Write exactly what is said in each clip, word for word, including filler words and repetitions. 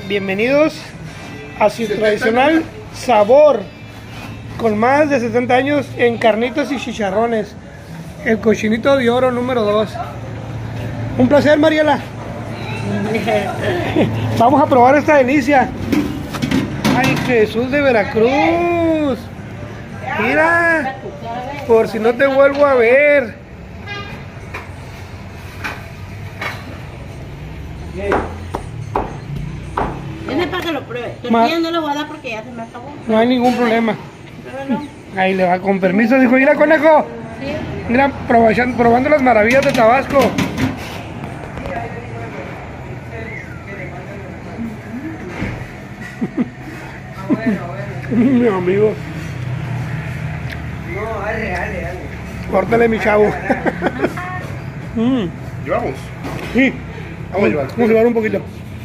bienvenidos a su tradicional sabor, con más de setenta años en carnitas y chicharrones, el cochinito de oro número dos. Un placer, Mariela. Vamos a probar esta delicia. Ay, Jesús de Veracruz. Mira, por si no te vuelvo a ver. Viene para que lo pruebe. Tortilla no lo voy a dar porque ya se me acabó. No hay ningún problema. No, no. Ahí le va, con permiso, dijo. Mira, conejo. Sí. Mira, probando, probando las maravillas de Tabasco. Mi amigo. No, dale, dale, dale. Córtale, mi chavo. mm. ¿Llevamos? Sí. Vamos a llevar. Vamos a llevar un poquito.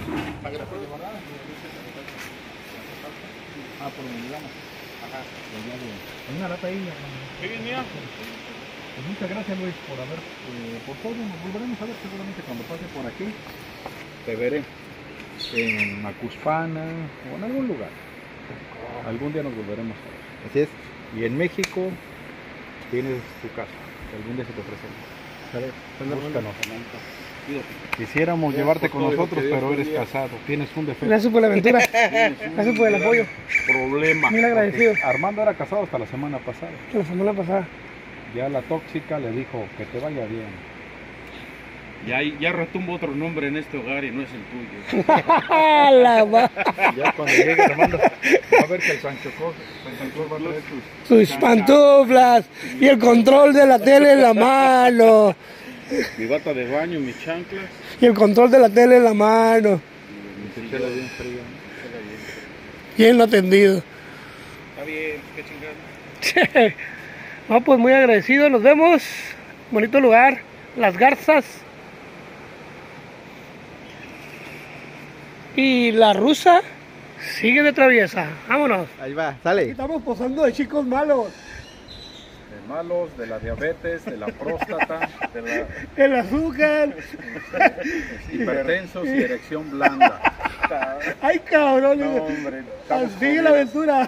Ah, por donde vamos. Ajá. Hay una lata ahí. ¿Qué venía? Pues muchas gracias, Luis, por haber, eh, por todo. Nos volveremos a ver seguramente cuando pase por aquí. Te veré en Macuspana o en algún lugar. Algún día nos volveremos a ver. Así es. Y en México tienes tu casa. Algún día se te ofrece. Búscanos. Quisiéramos llevarte con nosotros, pero eres casado. Tienes un defecto. Gracias por la aventura. Gracias por el apoyo. Problema. Muy agradecido. Porque Armando era casado hasta la semana pasada. La semana pasada. Ya la tóxica le dijo que te vaya bien. Ya, ya retumbo otro nombre en este hogar y no es el tuyo. La va. Ya cuando llegue Armando, va a ver que el Sancho Claus va a traer sus... Sus pantuflas y el control de la tele en la mano. Mi bata de baño, mis chanclas. Y el control de la tele en la mano. Mi chela bien fría. Bien atendido. Está bien, qué chingada. No, pues muy agradecido. Nos vemos. Bonito lugar. Las Garzas. Y la rusa sigue de traviesa. Vámonos. Ahí va, sale. Estamos posando de chicos malos. De malos, de la diabetes, de la próstata, de la El azúcar. hipertensos y erección blanda. Ay, cabrón. No, hombre, estamos Sigue la jodidos. aventura.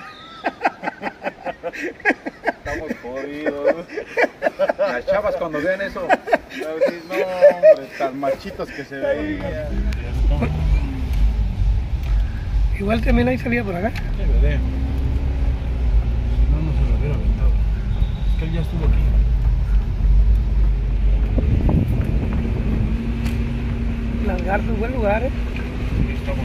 Estamos jodidos. Las chavas cuando vean eso, van a decir, no, hombre, tan machitos que se veían. Igual también hay salida por acá. Debería. Si no, no se lo hubiera aventado. Es que él ya estuvo aquí. Las Garzas, buen lugar, eh. Estamos.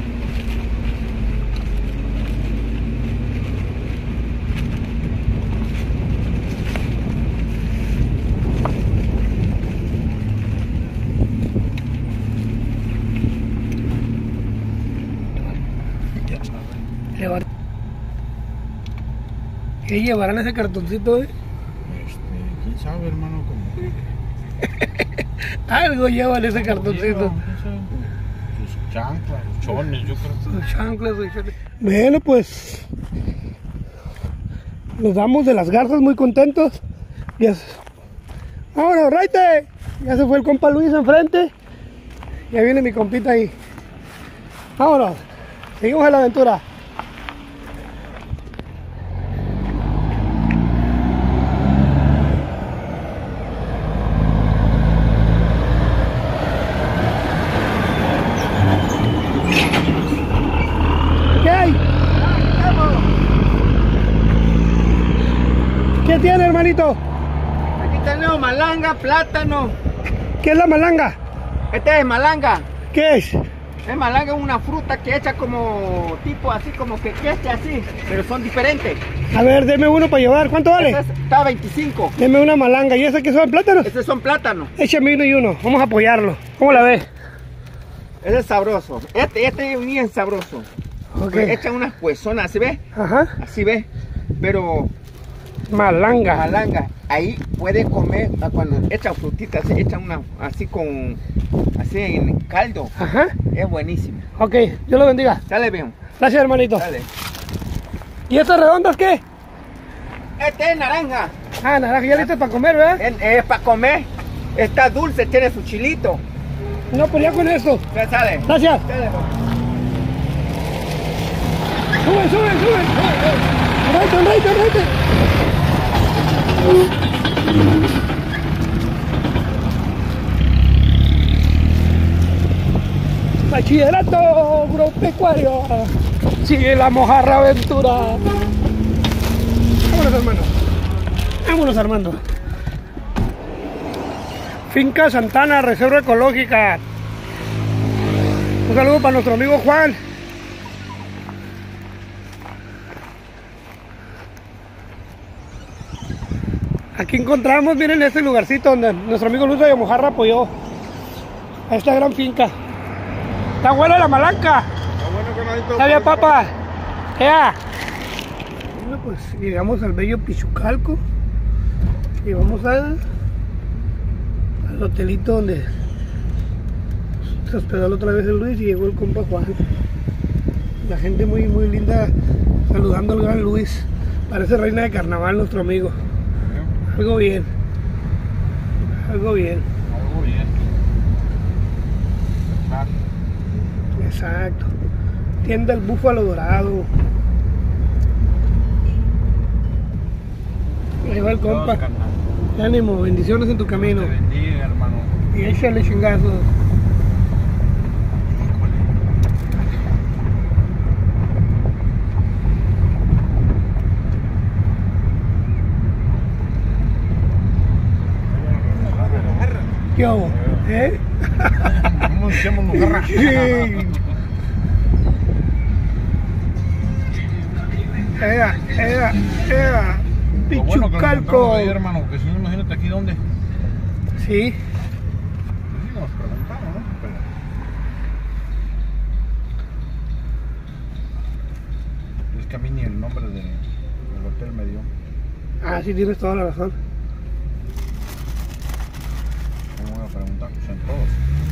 Llevar... ¿Qué llevarán ese cartoncito? Eh? Este, quién sabe, hermano, como. Algo llevan ese cartoncito. Sus chanclas, sus chones, yo creo. Sus chanclas, sus chones. Bueno, pues nos damos de Las Garzas muy contentos. Ya se... ¡Vámonos, Raite! Ya se fue el compa Luis enfrente. Ya viene mi compita ahí. Vámonos. Seguimos en la aventura. ¿Qué hay? ¿Qué tiene, hermanito? Aquí tenemos malanga, plátano. ¿Qué es la malanga? Este es malanga. ¿Qué es? Es malanga, una fruta que echa como tipo así, como que queste así, pero son diferentes. A ver, deme uno para llevar. ¿Cuánto vale? Este es- está a veinticinco. Deme una malanga. ¿Y ese que son plátanos? Estos son plátanos. Échame uno y uno. Vamos a apoyarlo. ¿Cómo la ves? Ese es sabroso. Este, este es bien sabroso. Ok. Pues echan unas huesonas, ¿así ve? Ajá. Así ve. Pero Malanga. malanga, ahí puede comer ah, cuando echan frutitas, se echan una así con así en caldo. Ajá. Es buenísimo. Ok. Dios lo bendiga. Dale bien. Gracias, hermanito. Dale. ¿Y estas redondas qué? Este es naranja. Ah, naranja. Ya listas para comer, ¿verdad? Es, es para comer. Está dulce, tiene su chilito. No, pues ya con esto. Ya sale. Gracias. Dale, pues. sonreíte, sonreíte. Bachillerato agropecuario. Sigue la mojarra aventura. Vámonos, hermano. Vámonos, Armando. Finca Santana, reserva ecológica. Un saludo para nuestro amigo Juan. Aquí encontramos, miren, este lugarcito donde nuestro amigo Luis de Mojarra apoyó a esta gran finca. Está buena la malanca. Está bueno, carnalito. Está bien, papá. Ya. Bueno, pues llegamos al bello Pichucalco. Y vamos al, al hotelito donde se hospedó la otra vez el Luis y llegó el compa Juan. La gente muy muy linda saludando al gran Luis. Parece reina de carnaval nuestro amigo. Algo bien. Algo bien. Algo bien. Exacto. Tienda el Búfalo Dorado. Ahí va el compa. Ánimo, bendiciones en tu camino. Te bendiga, hermano. Y échale chingazos. ¿Qué hago? ¿Eh? ¿Cómo nos echamos mojarra? Ea, ea, ea. Lo bueno que nos Pichucalco. encontramos ahí, hermano, que si no, imagínate aquí dónde. Sí. Sí, nos preguntaron, ¿no? Pero... es que a mí ni el nombre de, del hotel me dio. Ah, sí, tienes toda la razón. ¿Cómo voy a preguntar? Pues en todos.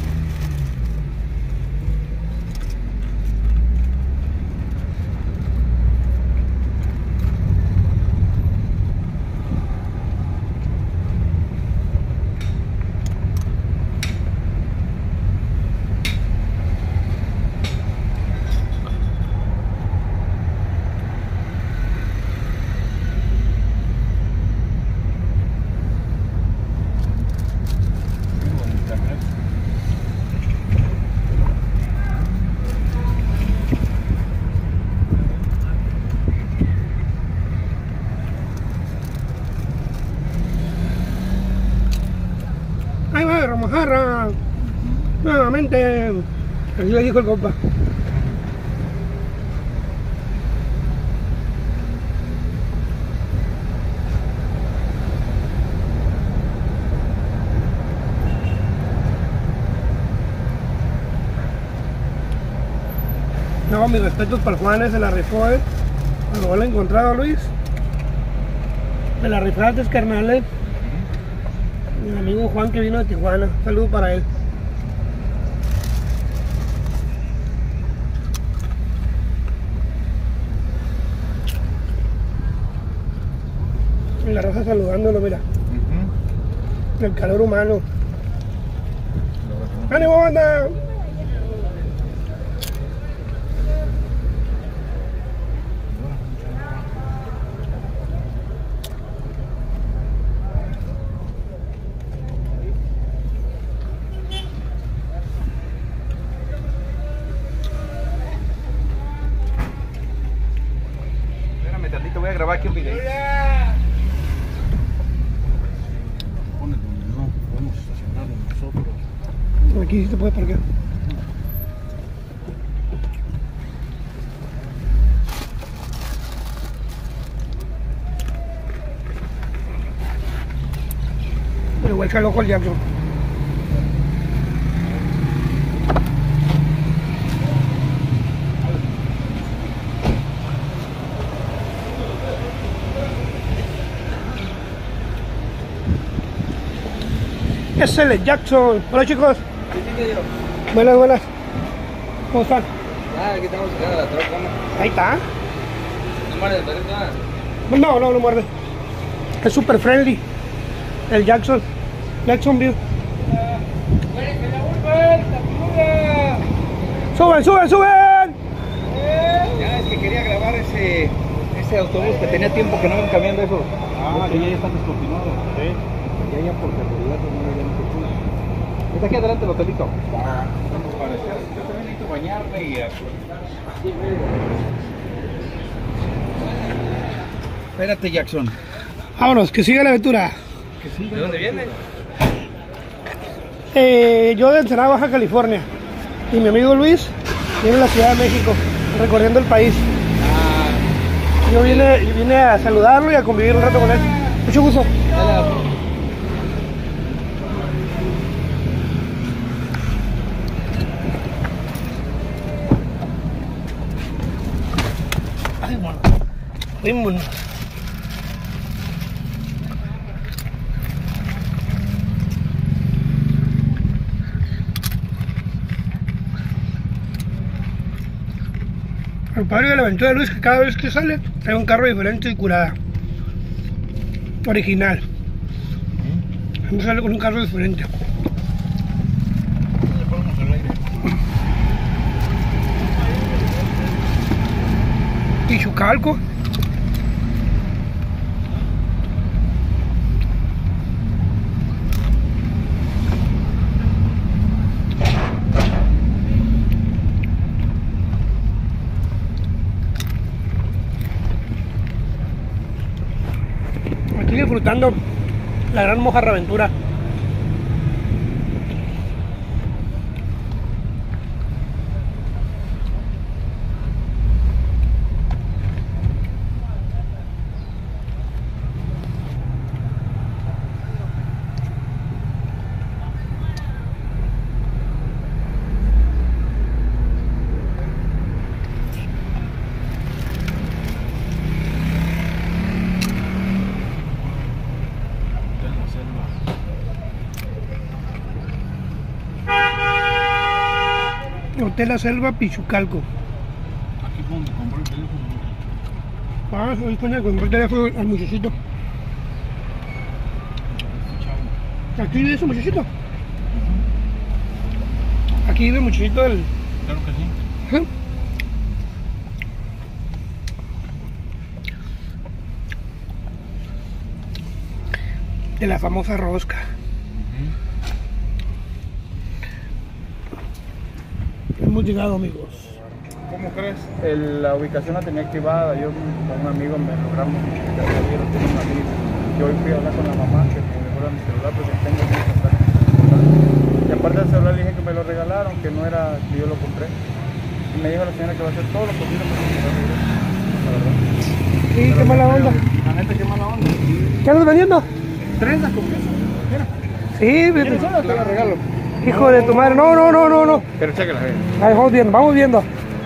Ahí va, Ramojarra. Nuevamente. Así le dijo el compa. No, mis respetos para el Juan, se la rifó, eh. Cuando lo he encontrado, Luis. Me la rifaste, carnales. Mi amigo Juan que vino de Tijuana. Un saludo para él. Y la raza saludándolo, mira. Uh-huh. El calor humano. ¡Ánimo, banda! Espérame tantito, voy a grabar aquí un video. Pone donde no podemos estacionar nosotros. Aquí sí te puedes parquear. Pero voy a echar el ojo al Jackson. Es el Jackson. Hola, chicos. Buenas, buenas. ¿Cómo están? Ah, aquí estamos llegando a la troca, ¿no? Ahí está. No muerde, pero nada. No, no, no muerde. Es super friendly. El Jackson. Jacksonville. ¡Suben, suben, suben! Ya es que quería grabar ese, ese ese autobús que tenía tiempo que no iban cambiando esos. Ah, que ya están descontinuados. Sí. Ya, ya por seguridad, no ya no se pudo. Está aquí adelante el hotelito. Vamos para allá. Yo también necesito bañarme y... Espérate, Jackson. Vámonos, que siga la aventura. ¿De dónde viene? Eh, yo de Ensenada, Baja California. Y mi amigo Luis viene de la Ciudad de México, recorriendo el país. Yo vine, yo vine a saludarlo y a convivir un rato con él. Mucho gusto. Ay, bueno. Fuimos. El padre de la aventura de Luis, que cada vez que sale trae un carro diferente y curada. Original. No sale con un carro diferente. Pichucalco. Estoy disfrutando la gran Mojarra Aventura. Hotel La Selva, Pichucalco. Aquí fue donde compré el teléfono. Ah, ahí fue donde compré el teléfono al muchachito. ¿Aquí vive ese muchachito? Aquí vive el muchachito del... Claro que sí. ¿Eh? De la famosa rosca. Hemos llegado, amigos. ¿Cómo crees? El- la ubicación la tenía activada. Yo con un amigo me logramos identificar que había, tiene un amigo. Yo hoy fui a hablar con la mamá que me dejó mi celular porque tengo mi contacto. Y aparte del celular le dije que me lo regalaron, que no era que yo lo compré. Y me dijo la señora que va a hacer todo lo posible para que me lo regrese. La verdad. Sí, qué mala onda. La neta, qué mala onda. ¿Qué andas vendiendo? Trenzas con queso. Mira. Sí, ¿Quieres una? Te la regalo. hijo de tu madre. No, no, no, no, no. Pero chécala, ve. Ahí vamos viendo, vamos viendo.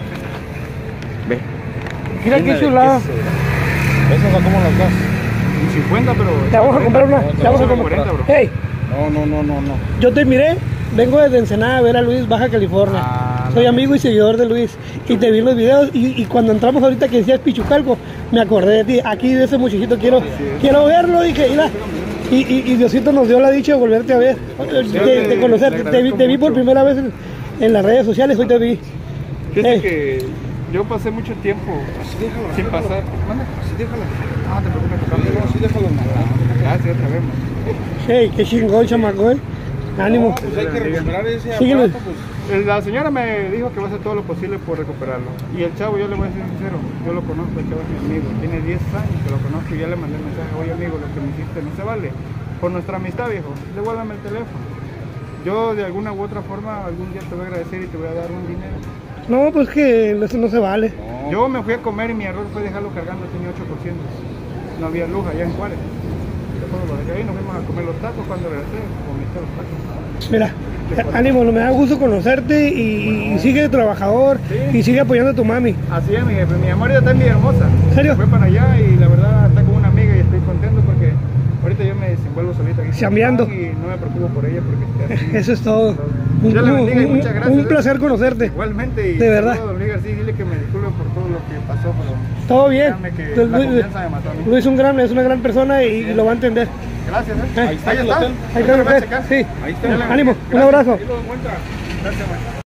Ve. Mira qué chulada. ¿Esas a cómo las das? Un cincuenta, pero... Te vamos a comprar una. Te vamos a comprar. cuarenta, bro. Hey, No, no, no, no, no. yo te miré. Vengo desde Ensenada a ver a Luis, Baja California. Ah, Soy no. amigo y seguidor de Luis. Y te vi en los videos. Y, y cuando entramos ahorita que decías Pichucalco, me acordé de ti. Aquí de ese muchachito quiero, quiero verlo. Dije, mira. Y, y, y Diosito nos dio la dicha de volverte a ver, de, de conocerte. Te, vi- te vi por primera vez en, en las redes sociales. Hoy te vi. Fíjate Hey. que yo pasé mucho tiempo sin pasar. Manda, así déjalo. Ah, te preocupes, papá. No, sí déjalo. Gracias, otra vez, man. Hey, qué chingón, chamaco, eh. Ánimo. Pues hay que recuperar ese Síguele. aparato, pues. La señora me dijo que va a hacer todo lo posible por recuperarlo. Y el chavo, yo le voy a ser sincero, yo lo conozco, el chavo es mi amigo. Tiene diez años que lo conozco y ya le mandé el mensaje, oye amigo, lo que me hiciste no se vale. Por nuestra amistad, viejo, devuélvame el teléfono. Yo de alguna u otra forma algún día te voy a agradecer y te voy a dar un dinero. No, pues que eso no se vale. Yo me fui a comer y mi error fue dejarlo cargando, tenía ocho por ciento. No había luz allá en Juárez. Después lo dejé ahí, nos fuimos a comer los tacos. Cuando regresé, vomité los tacos. Mira, ánimo, me da gusto conocerte y, y sigue trabajador Sí. y sigue apoyando a tu mami. Así es, mi jefe. Mi amor ya está en Villahermosa. ¿En serio? Fue para allá y la verdad está con una amiga y estoy contento porque ahorita yo me desenvuelvo solito aquí. Chambeando. Y no me preocupo por ella porque está así. Eso es todo. Un, Dios le bendiga y un- muchas gracias. un placer conocerte. Igualmente. Y De verdad. saludo a don Luis García y dile que me disculpe por todo lo que pasó. Pero Todo bien. créanme que Luis, la confianza me mató a mí. Luis es un gran, es una gran persona y, y lo va a entender. Gracias, ¿eh? Eh, Ahí está, ahí está. Ahí está el hotel. Sí. Ahí está. Ánimo, un abrazo. Ahí lo encuentra. Gracias, man.